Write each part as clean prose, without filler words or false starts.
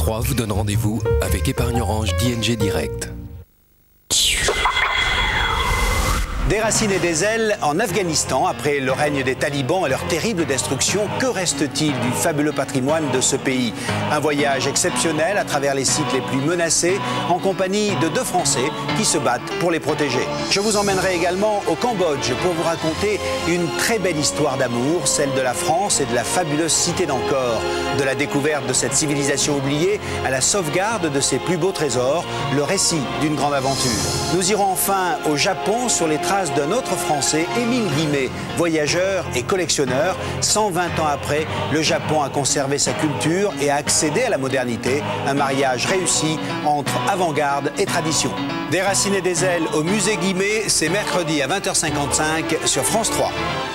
3 vous donne rendez-vous avec Épargne Orange d'ING Direct. Des racines et des ailes en Afghanistan, après le règne des talibans et leur terrible destruction, que reste-t-il du fabuleux patrimoine de ce pays? Un voyage exceptionnel à travers les sites les plus menacés, en compagnie de 2 Français qui se battent pour les protéger. Je vous emmènerai également au Cambodge pour vous raconter une très belle histoire d'amour, celle de la France et de la fabuleuse cité d'Angkor. De la découverte de cette civilisation oubliée à la sauvegarde de ses plus beaux trésors, le récit d'une grande aventure. Nous irons enfin au Japon sur les traces d'un autre Français, Émile Guimet, voyageur et collectionneur. 120 ans après, le Japon a conservé sa culture et a accédé à la modernité. Un mariage réussi entre avant-garde et tradition. Des racines et des ailes au musée Guimet, c'est mercredi à 20h55 sur France 3.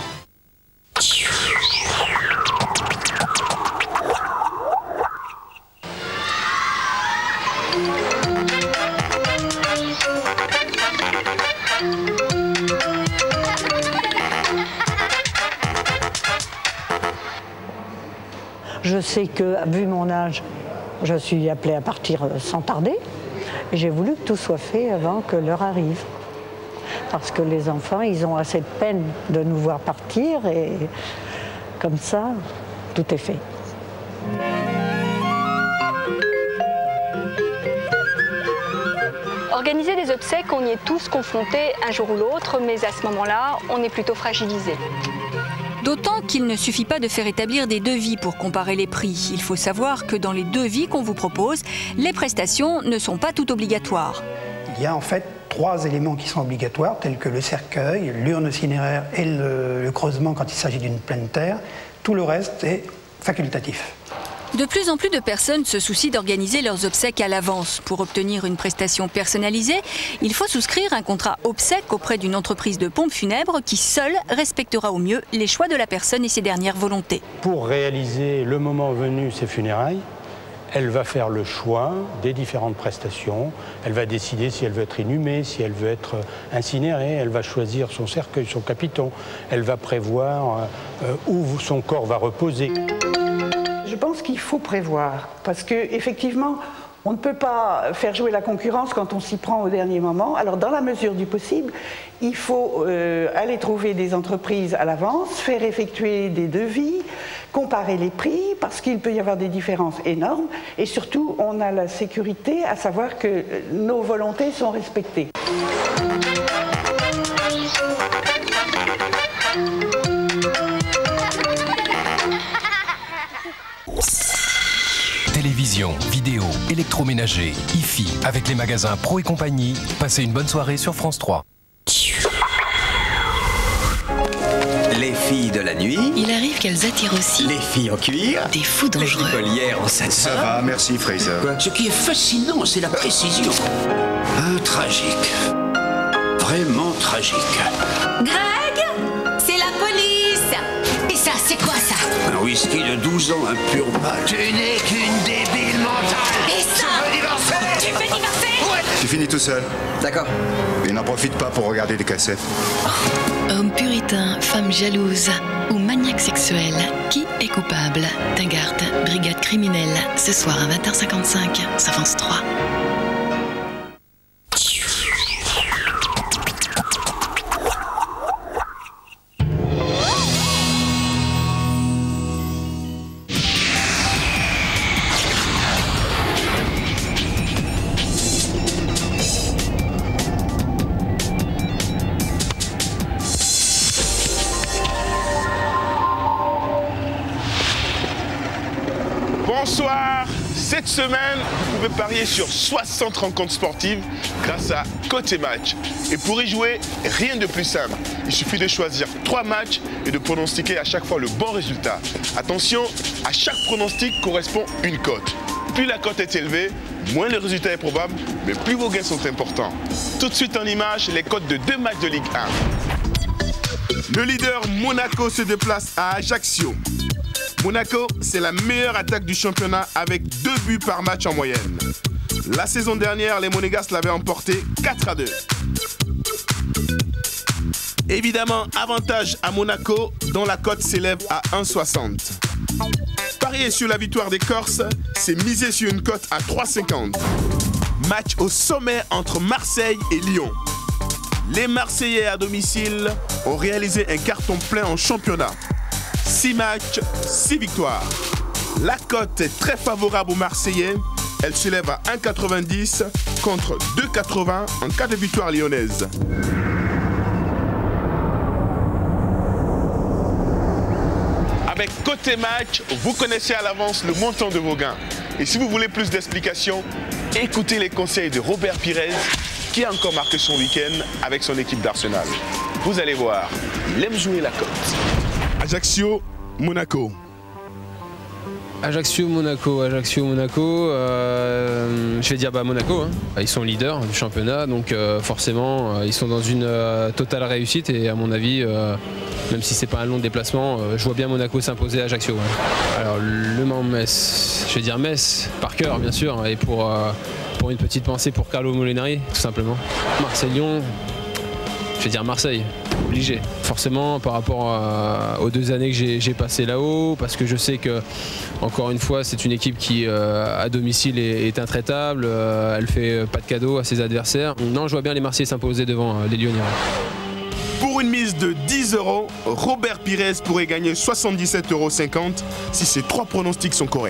Je sais que, vu mon âge, je suis appelée à partir sans tarder. Et j'ai voulu que tout soit fait avant que l'heure arrive. Parce que les enfants, ils ont assez de peine de nous voir partir et comme ça, tout est fait. Organiser des obsèques, on y est tous confrontés un jour ou l'autre, mais à ce moment-là, on est plutôt fragilisé. D'autant qu'il ne suffit pas de faire établir des devis pour comparer les prix. Il faut savoir que dans les devis qu'on vous propose, les prestations ne sont pas toutes obligatoires. Il y a en fait 3 éléments qui sont obligatoires, tels que le cercueil, l'urne cinéraire et le creusement quand il s'agit d'une pleine terre. Tout le reste est facultatif. De plus en plus de personnes se soucient d'organiser leurs obsèques à l'avance. Pour obtenir une prestation personnalisée, il faut souscrire un contrat obsèques auprès d'une entreprise de pompes funèbres qui seule respectera au mieux les choix de la personne et ses dernières volontés. Pour réaliser le moment venu ses funérailles, elle va faire le choix des différentes prestations. Elle va décider si elle veut être inhumée, si elle veut être incinérée. Elle va choisir son cercueil, son capiton. Elle va prévoir où son corps va reposer. Je pense qu'il faut prévoir, parce qu'effectivement, on ne peut pas faire jouer la concurrence quand on s'y prend au dernier moment. Alors, dans la mesure du possible, il faut aller trouver des entreprises à l'avance, faire effectuer des devis, comparer les prix, parce qu'il peut y avoir des différences énormes. Et surtout, on a la sécurité à savoir que nos volontés sont respectées. Télévision, vidéo, électroménager, IFI, avec les magasins Pro et compagnie. Passez une bonne soirée sur France 3. Les filles de la nuit. Il arrive qu'elles attirent aussi. Les filles en cuir. Des fous dangereux. Les collières en satin. Ça va, merci Fraser. Quoi? Ce qui est fascinant, c'est la précision. Tragique. Vraiment tragique. Greg, c'est la police. Et ça, c'est quoi ça? Un whisky de 12 ans, un pur mal. Tu n'es qu'une débile mentale. Et ça? Tu veux divorcer? Tu veux divorcer? Ouais. Tu finis tout seul. D'accord. Et n'en profite pas pour regarder des cassettes. Homme puritain, femme jalouse ou maniaque sexuel, qui est coupable? Taggart, brigade criminelle, ce soir à 20h55 sur France 3. Bonsoir. Cette semaine, vous pouvez parier sur 60 rencontres sportives grâce à Côté Match. Et pour y jouer, rien de plus simple. Il suffit de choisir 3 matchs et de pronostiquer à chaque fois le bon résultat. Attention, à chaque pronostic correspond une cote. Plus la cote est élevée, moins le résultat est probable, mais plus vos gains sont importants. Tout de suite en image, les cotes de 2 matchs de Ligue 1. Le leader Monaco se déplace à Ajaccio. Monaco, c'est la meilleure attaque du championnat avec 2 buts par match en moyenne. La saison dernière, les Monégasques l'avaient emporté 4-2. Évidemment, avantage à Monaco, dont la cote s'élève à 1,60. Parier sur la victoire des Corses, c'est miser sur une cote à 3,50. Match au sommet entre Marseille et Lyon. Les Marseillais à domicile ont réalisé un carton plein en championnat. 6 matchs, 6 victoires. La cote est très favorable aux Marseillais. Elle s'élève à 1,90 contre 2,80 en cas de victoire lyonnaise. Avec Côté Match, vous connaissez à l'avance le montant de vos gains. Et si vous voulez plus d'explications, écoutez les conseils de Robert Pires, qui a encore marqué son week-end avec son équipe d'Arsenal. Vous allez voir, il aime jouer la cote. Ajaccio, Monaco. Ajaccio-Monaco, je vais dire Monaco, hein. Ils sont leaders du championnat, donc forcément ils sont dans une totale réussite et à mon avis, même si c'est pas un long déplacement, je vois bien Monaco s'imposer à Ajaccio. Ouais. Alors Le Mans-Metz, je vais dire Metz, par cœur bien sûr, et pour une petite pensée pour Carlo Molinari, tout simplement. Marseille-Lyon, je vais dire Marseille. Obligé, forcément par rapport aux 2 années que j'ai passées là-haut, parce que je sais que, encore une fois, c'est une équipe qui à domicile est intraitable, elle fait pas de cadeaux à ses adversaires. Non, je vois bien les Marseillais s'imposer devant les Lyonnais. Pour une mise de 10 €, Robert Pires pourrait gagner 77,50 € si ces 3 pronostics sont corrects.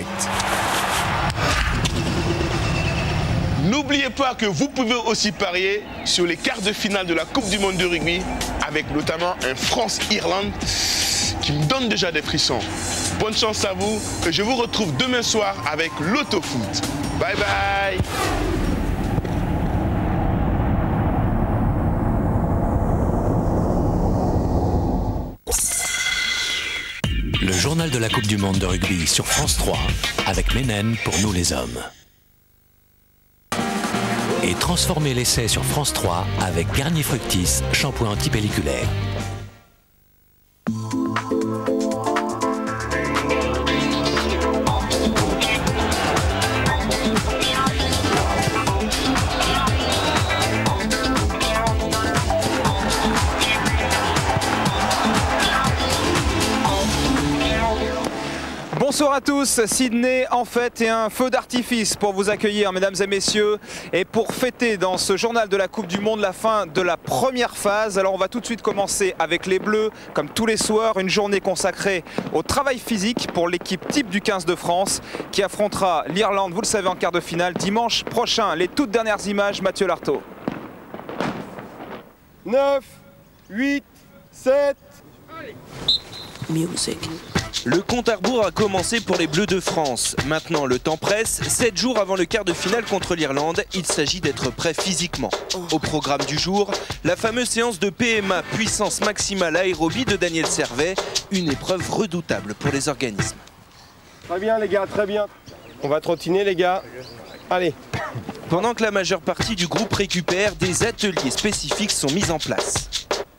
N'oubliez pas que vous pouvez aussi parier sur les quarts de finale de la Coupe du Monde de rugby, avec notamment un France-Irlande qui me donne déjà des frissons. Bonne chance à vous et je vous retrouve demain soir avec l'Autofoot. Bye bye. Le journal de la Coupe du Monde de rugby sur France 3 avec Ménène pour nous les hommes. Et transformez l'essai sur France 3 avec Garnier Fructis, shampoing antipelliculaire. Bonsoir à tous, Sydney en fête et un feu d'artifice pour vous accueillir mesdames et messieurs et pour fêter dans ce journal de la Coupe du Monde la fin de la première phase. Alors on va tout de suite commencer avec les Bleus, comme tous les soirs, une journée consacrée au travail physique pour l'équipe type du 15 de France qui affrontera l'Irlande, vous le savez, en quart de finale dimanche prochain. Les toutes dernières images, Mathieu Lartaud. 9, 8, 7... Music. Le compte à rebours a commencé pour les Bleus de France. Maintenant, le temps presse. 7 jours avant le quart de finale contre l'Irlande, il s'agit d'être prêt physiquement. Au programme du jour, la fameuse séance de PMA, puissance maximale aérobie de Daniel Servet, une épreuve redoutable pour les organismes. Très bien les gars, très bien. On va trottiner les gars. Allez. Pendant que la majeure partie du groupe récupère, des ateliers spécifiques sont mis en place.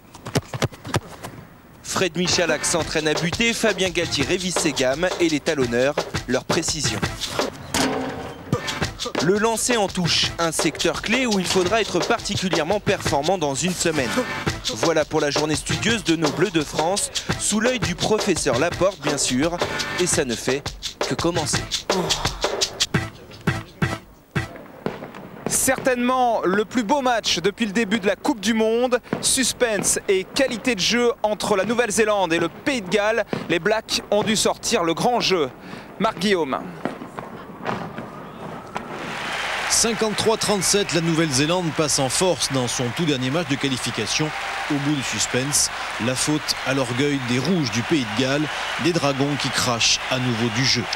Fred Michalak s'entraîne à buter, Fabien Galtier révise ses gammes et les talonneurs, leur précision. Le lancer en touche, un secteur clé où il faudra être particulièrement performant dans une semaine. Voilà pour la journée studieuse de nos Bleus de France, sous l'œil du professeur Laporte bien sûr, et ça ne fait que commencer. Certainement le plus beau match depuis le début de la Coupe du Monde. Suspense et qualité de jeu entre la Nouvelle-Zélande et le Pays de Galles. Les Blacks ont dû sortir le grand jeu. Marc Guillaume. 53-37, la Nouvelle-Zélande passe en force dans son tout dernier match de qualification. Au bout du suspense, la faute à l'orgueil des Rouges du Pays de Galles, des Dragons qui crachent à nouveau du jeu.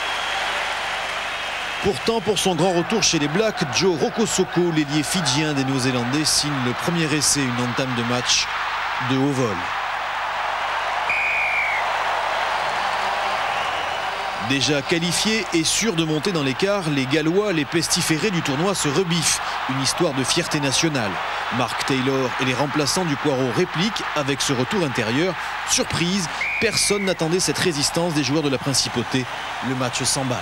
Pourtant, pour son grand retour chez les Blacks, Joe Rokosoko, l'ailier fidjien des Néo-Zélandais, signe le premier essai, une entame de match de haut vol. Déjà qualifiés et sûrs de monter dans l'écart, les Gallois, les pestiférés du tournoi, se rebiffent. Une histoire de fierté nationale. Mark Taylor et les remplaçants du Poireau répliquent avec ce retour intérieur. Surprise, personne n'attendait cette résistance des joueurs de la Principauté. Le match s'emballe.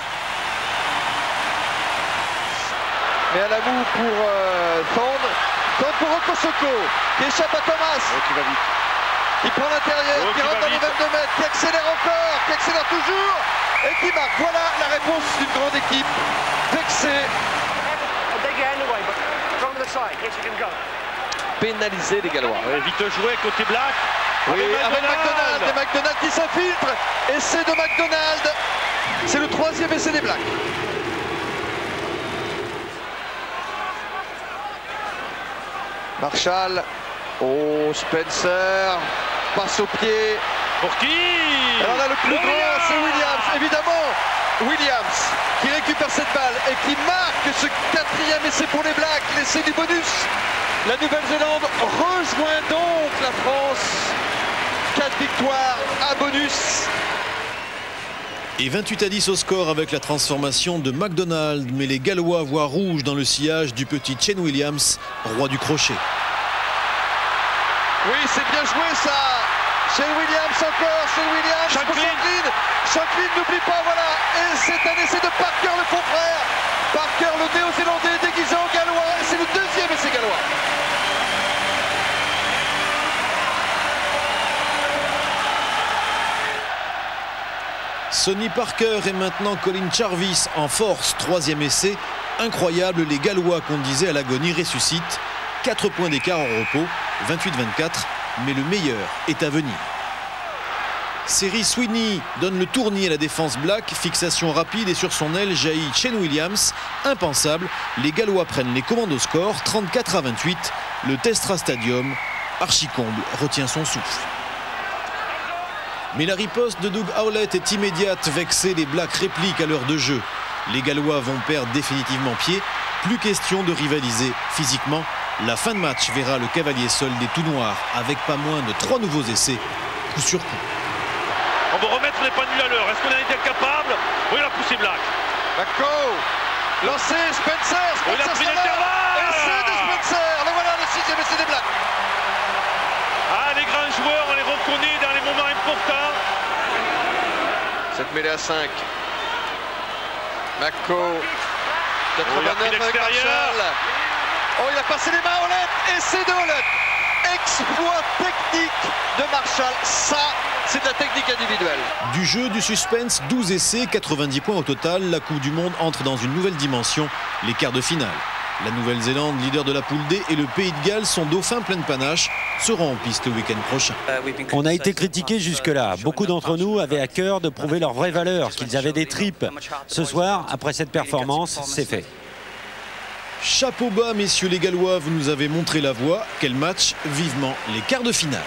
Et à la boue pour Tendre. Tendre pour Rokosoko, qui échappe à Thomas. Qui va vite. Qui prend l'intérieur, qui rentre dans les 22 mètres, qui accélère encore, qui accélère toujours et qui marque. Voilà la réponse d'une grande équipe vexée. Pénaliser les Gallois. Vite joué côté Black. Oui, avec McDonald. Et McDonald qui s'infiltre. Essai de McDonald. C'est le 3e essai des Blacks. Marshall. Oh, Spencer. Passe au pied. Pour qui? Alors là, le plus grand, c'est Williams. Évidemment, Williams qui récupère cette balle et qui marque ce 4e essai pour les Blacks. L'essai du bonus. La Nouvelle-Zélande rejoint donc la France. 4 victoires à bonus. Et 28-10 au score avec la transformation de McDonald. Mais les Gallois voient rouge dans le sillage du petit Shane Williams, roi du crochet. Oui, c'est bien joué ça. Shane Williams encore, Shane Williams. Shanklin n'oublie pas, voilà. Et c'est un essai de Parker, le faux frère. Parker, le néo-zélandais déguisé en gallois. Et c'est le 2e essai gallois. Sonny Parker et maintenant Colin Jarvis en force. 3e essai. Incroyable, les Gallois qu'on disait à l'agonie ressuscitent. 4 points d'écart en repos, 28-24, mais le meilleur est à venir. Série Sweeney donne le tournis à la défense Black, fixation rapide et sur son aile jaillit Shane Williams. Impensable, les Gallois prennent les commandes au score, 34-28. Le Telstra Stadium, archi-comble, retient son souffle. Mais la riposte de Doug Howlett est immédiate, vexée, les Blacks répliquent à l'heure de jeu. Les Gallois vont perdre définitivement pied, plus question de rivaliser physiquement. La fin de match verra le cavalier seul des tout noirs avec pas moins de 3 nouveaux essais, coup sur coup. On va remettre les pendules à l'heure. Est-ce qu'on en est capable? Oui, il a poussé Black. Backo, lancé, Spencer, il a pris l'intervalle. Essai de Spencer, le voilà le 6e essai des Blacks. Ah, les grands joueurs, on les reconnaît dans les moments importants. Cette mêlée à 5. Backo, 89 avec Marshall. Oh, il a passé les mains à Howlett, essai de Howlett. Exploit technique de Marshall, ça c'est de la technique individuelle. Du jeu, du suspense, 12 essais, 90 points au total. La Coupe du Monde entre dans une nouvelle dimension, les quarts de finale. La Nouvelle-Zélande, leader de la poule D, et le Pays de Galles, son dauphin plein de panache, seront en piste le week-end prochain. On a été critiqués jusque-là. Beaucoup d'entre nous avaient à cœur de prouver leur vraie valeur, qu'ils avaient des tripes. Ce soir, après cette performance, c'est fait. Chapeau bas, messieurs les Gallois, vous nous avez montré la voie. Quel match, vivement les quarts de finale.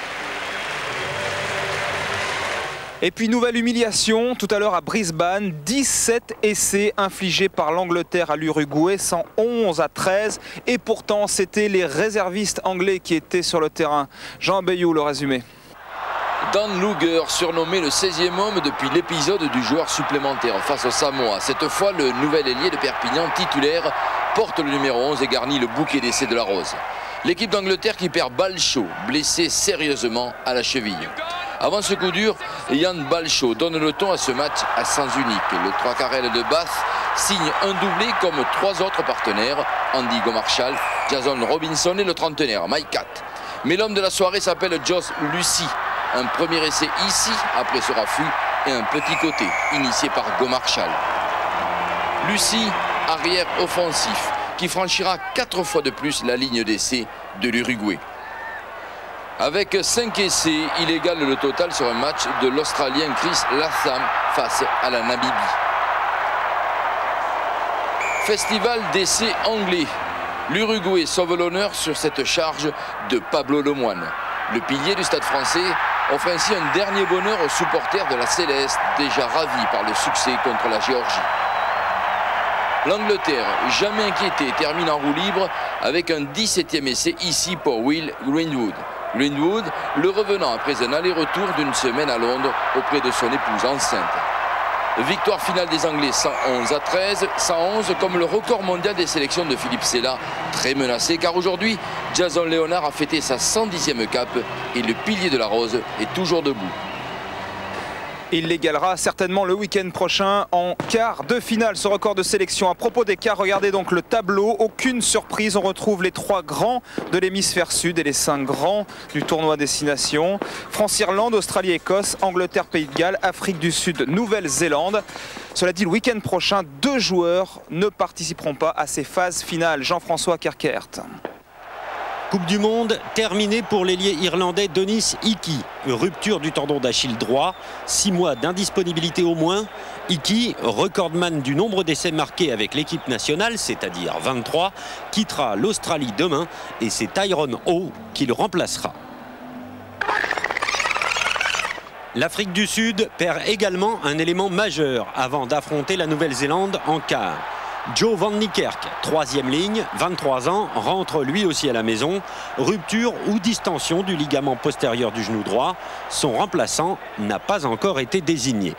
Et puis nouvelle humiliation tout à l'heure à Brisbane, 17 essais infligés par l'Angleterre à l'Uruguay, 111-13. Et pourtant c'était les réservistes anglais qui étaient sur le terrain. Jean Bayou, le résumé. Dan Luger, surnommé le 16e homme depuis l'épisode du joueur supplémentaire face au Samoa. Cette fois, le nouvel ailier de Perpignan titulaire porte le numéro 11 et garnit le bouquet d'essais de la Rose. L'équipe d'Angleterre qui perd Balcho, blessé sérieusement à la cheville. Avant ce coup dur, Ian Balcho donne le ton à ce match à sens unique. Le 3 carrel de Bath signe un doublé comme 3 autres partenaires, Andy Gomarshall, Jason Robinson et le trentenaire Mike Catt. Mais l'homme de la soirée s'appelle Josh Lucy. Un premier essai ici, après ce raffut, et un petit côté, initié par Gomarshall. Lucy, arrière offensif, qui franchira 4 fois de plus la ligne d'essai de l'Uruguay. Avec 5 essais, il égale le total sur un match de l'Australien Chris Latham face à la Namibie. Festival d'essais anglais. L'Uruguay sauve l'honneur sur cette charge de Pablo Lemoine. Le pilier du Stade français offre ainsi un dernier bonheur aux supporters de la Céleste, déjà ravis par le succès contre la Géorgie. L'Angleterre, jamais inquiétée, termine en roue libre avec un 17e essai ici pour Will Greenwood. Greenwood, le revenant après un aller-retour d'une semaine à Londres auprès de son épouse enceinte. Victoire finale des Anglais 111-13, 111 comme le record mondial des sélections de Philippe Sella, très menacé car aujourd'hui, Jason Leonard a fêté sa 110e cape et le pilier de la Rose est toujours debout. Il l'égalera certainement le week-end prochain en quart de finale. Ce record de sélection. À propos des quarts, regardez donc le tableau. Aucune surprise. On retrouve les 3 grands de l'hémisphère sud et les 5 grands du tournoi Destination. France-Irlande, Australie-Écosse, Angleterre-Pays de Galles, Afrique du Sud, Nouvelle-Zélande. Cela dit, le week-end prochain, 2 joueurs ne participeront pas à ces phases finales. Jean-François Kerkert. Coupe du Monde terminée pour l'ailier irlandais Denis Hickey. Rupture du tendon d'Achille droit, 6 mois d'indisponibilité au moins. Hickey, recordman du nombre d'essais marqués avec l'équipe nationale, c'est-à-dire 23, quittera l'Australie demain et c'est Tyrone Howe qui le remplacera. L'Afrique du Sud perd également un élément majeur avant d'affronter la Nouvelle-Zélande en quart. Joe Van Niekerk, 3e ligne, 23 ans, rentre lui aussi à la maison. Rupture ou distension du ligament postérieur du genou droit. Son remplaçant n'a pas encore été désigné.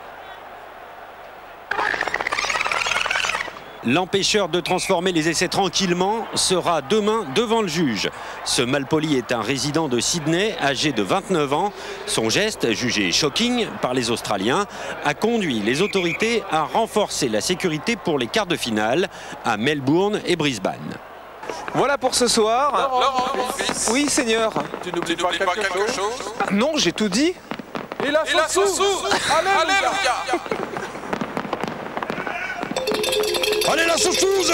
L'empêcheur de transformer les essais tranquillement sera demain devant le juge. Ce malpoli est un résident de Sydney, âgé de 29 ans. Son geste, jugé shocking par les Australiens, a conduit les autorités à renforcer la sécurité pour les quarts de finale à Melbourne et Brisbane. Voilà pour ce soir. Laurent, mon fils. Oui, Seigneur. Tu n'oublies pas quelque chose? Non, j'ai tout dit. Et la sauce. Alléluia. Allez la sauceuse!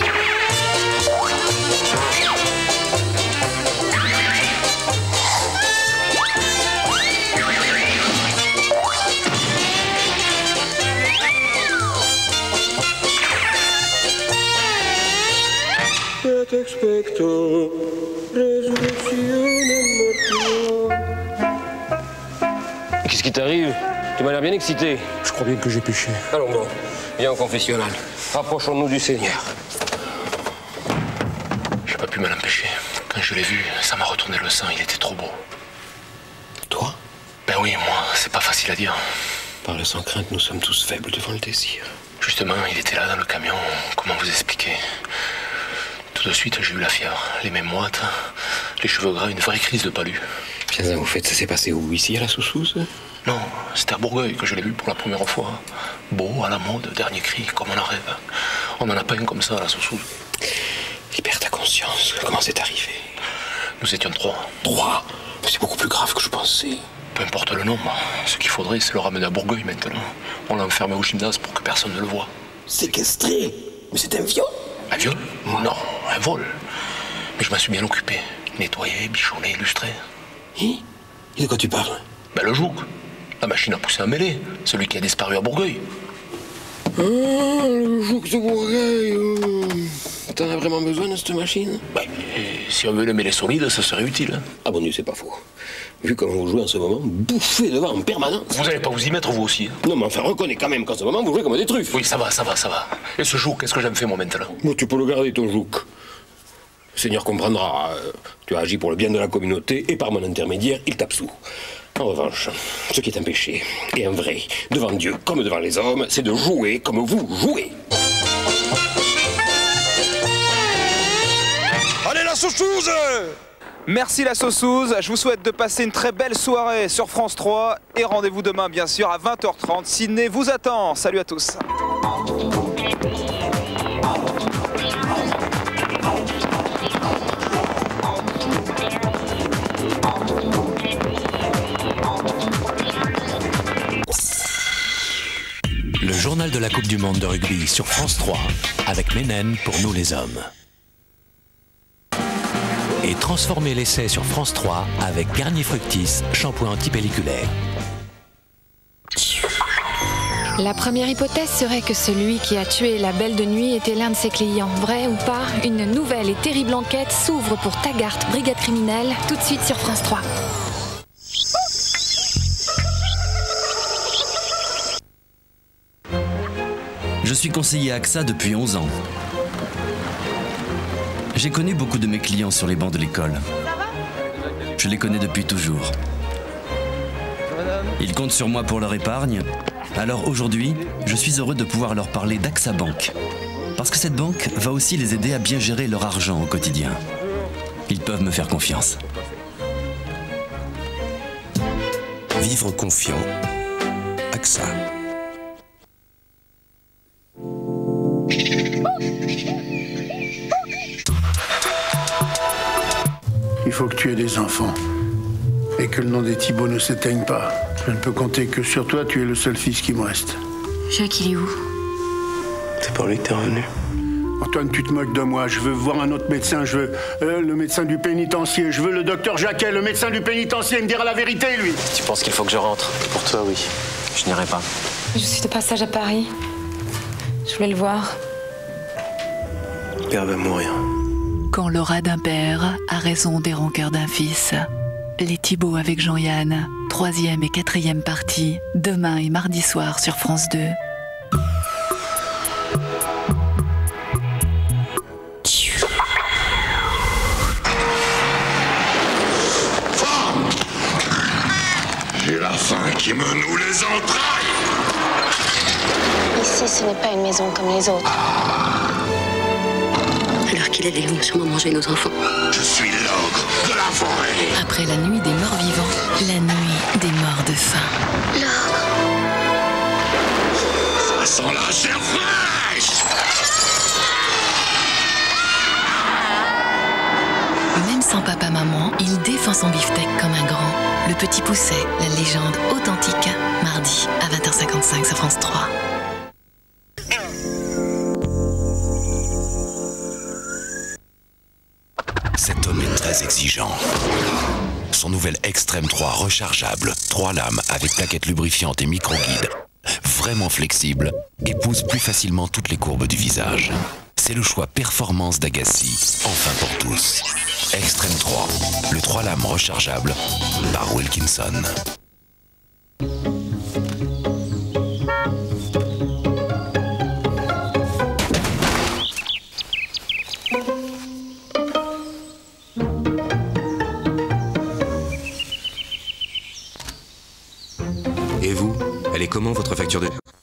Qu'est-ce qui t'arrive? Tu m'as l'air bien excité. Je crois bien que j'ai péché. Allons bon, viens au confessionnal. Rapprochons-nous du Seigneur. J'ai pas pu m'en empêcher. Quand je l'ai vu, ça m'a retourné le sang, il était trop beau. Toi? Ben oui, moi, c'est pas facile à dire. Parle sans crainte, nous sommes tous faibles devant le désir. Justement, il était là dans le camion, comment vous expliquer? Tout de suite, j'ai eu la fièvre, les mains moites, les cheveux gras, une vraie crise de palu. Bien, au fait, ça s'est passé où? Ici, à la Soussouse? Non, c'était à Bourgueil que je l'ai vu pour la première fois. Beau, à la mode, dernier cri, comme on en rêve. On n'en a pas un comme ça à la Soussouse. Libère ta conscience, comment c'est arrivé? Nous étions 3. 3? C'est beaucoup plus grave que je pensais. Peu importe le nombre, ce qu'il faudrait, c'est le ramener à Bourgueil maintenant. On l'a enfermé au gymnase pour que personne ne le voie. Séquestré? Mais c'est un viol? Un viol? Non, un vol. Mais je m'en suis bien occupé. Nettoyé, bichonné, illustré. Et de quoi tu parles? Ben le joug. La machine a poussé un mêlé, celui qui a disparu à Bourgueil. Ah, le joug de Bourgueil. T'en as vraiment besoin de cette machine? Ben, si on veut le mêler solide, ça serait utile. Ah bon Dieu, c'est pas faux. Vu comment vous jouez en ce moment, bouffez devant en permanence. Vous n'allez pas vous y mettre, vous aussi. Hein? Non, mais enfin, reconnais quand même qu'en ce moment, vous jouez comme des truffes. Oui, ça va. Et ce joug, qu'est-ce que j'aime fait, moi, maintenant? Bon, tu peux le garder, ton joug. Le Seigneur comprendra. Tu as agi pour le bien de la communauté et par mon intermédiaire, il t'absout. En revanche, ce qui est un péché et un vrai, devant Dieu comme devant les hommes, c'est de jouer comme vous jouez. Allez la sauceuse! Merci la Soussouse, je vous souhaite de passer une très belle soirée sur France 3 et rendez-vous demain bien sûr à 20h30. Sydney vous attend, salut à tous. Le journal de la Coupe du Monde de rugby sur France 3 avec Ménène pour nous les hommes. Et transformez l'essai sur France 3 avec Garnier Fructis, shampoing antipelliculaire. La première hypothèse serait que celui qui a tué la Belle de Nuit était l'un de ses clients. Vrai ou pas, une nouvelle et terrible enquête s'ouvre pour Taggart, brigade criminelle, tout de suite sur France 3. Je suis conseiller AXA depuis 11 ans. J'ai connu beaucoup de mes clients sur les bancs de l'école. Je les connais depuis toujours. Ils comptent sur moi pour leur épargne. Alors aujourd'hui, je suis heureux de pouvoir leur parler d'AXA Bank. Parce que cette banque va aussi les aider à bien gérer leur argent au quotidien. Ils peuvent me faire confiance. Vivre confiant. AXA. Il faut que tu aies des enfants. Et que le nom des Thibault ne s'éteigne pas. Je ne peux compter que sur toi, tu es le seul fils qui me reste. Jacques, il est où? C'est pour lui que t'es revenu. Antoine, tu te moques de moi. Je veux voir un autre médecin. Je veux le médecin du pénitencier. Je veux le docteur Jacquet, le médecin du pénitencier. Il me dira la vérité, lui. Tu penses qu'il faut que je rentre? Pour toi, oui. Je n'irai pas. Je suis de passage à Paris. Je voulais le voir. Père va mourir. Quand l'aura d'un père a raison des rancœurs d'un fils. Les Thibault avec Jean-Yann, 3e et 4e partie, demain et mardi soir sur France 2. J'ai la faim qui me noue les entrailles. Ici, ce n'est pas une maison comme les autres. Alors qu'il est, ils vont sûrement manger nos enfants. Je suis l'ogre de la forêt. Après la nuit des morts vivants, la nuit des morts de faim. Ça sent la chair fraîche. Même sans papa-maman, il défend son beefsteak comme un grand. Le Petit Pousset, la légende authentique, mardi à 20h55 sur France 3. Cet homme est très exigeant. Son nouvel Extreme 3 rechargeable, 3 lames avec plaquettes lubrifiantes et micro-guides, vraiment flexible, épouse plus facilement toutes les courbes du visage. C'est le choix performance d'Agassi, enfin pour tous. Extreme 3, le 3 lames rechargeable par Wilkinson. Et vous, elle est comment votre facture de...